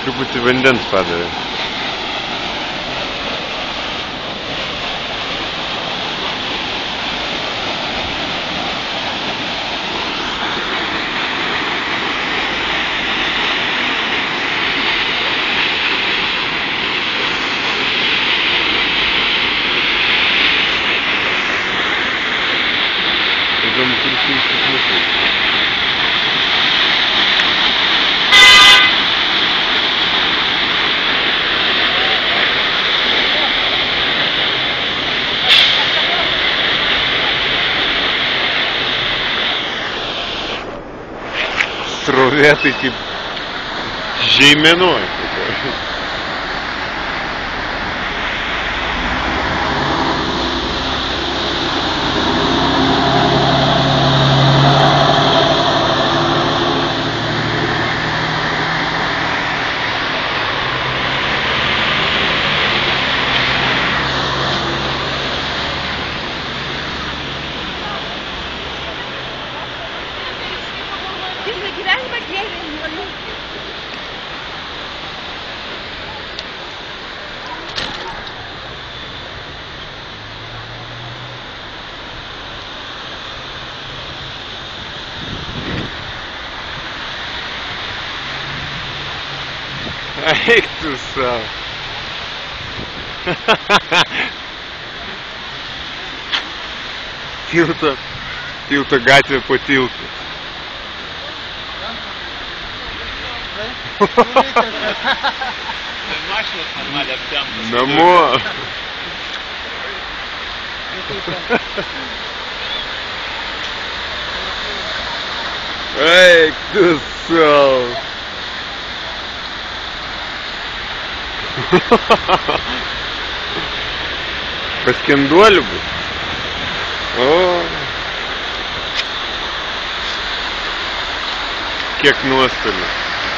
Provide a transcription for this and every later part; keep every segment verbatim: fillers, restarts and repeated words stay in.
Truputį vandens padavė. Įdomu, kuris keistas mūsų. Srovė tai kaip žeimenoj. Visą gyvenimą gėrė žmonių. Eik tu savo. Tilto, tilto gatvė po tiltu. Mašinos normaliai aptemtos. Namo. Eik tu savo. Paskenduolių bus. O. Kiek nuostolių.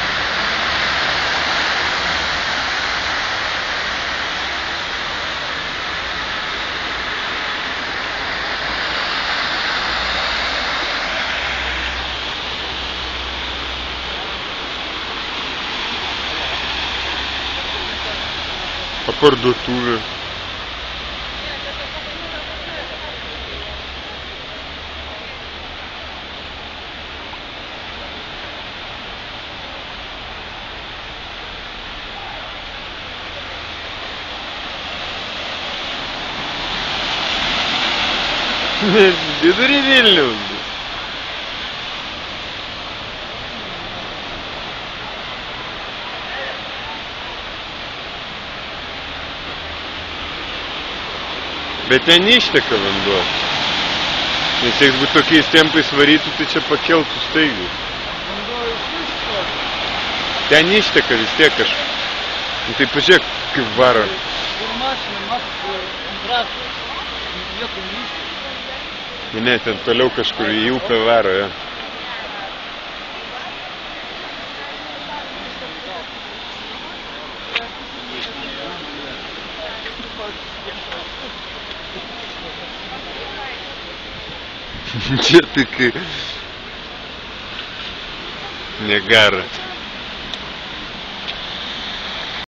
O parduotuvė. Vidury Vilniaus. Bet ten išteka vanduo. Nes jeigu tokiais tempais varytų, tai čia pakeltų staigiai. Ten išteka vis tiek kažkas. Nu, tai pažiūrėk, kaip varo. Ne, ten toliau kažkur į upę varo, ja. Čia tik negara.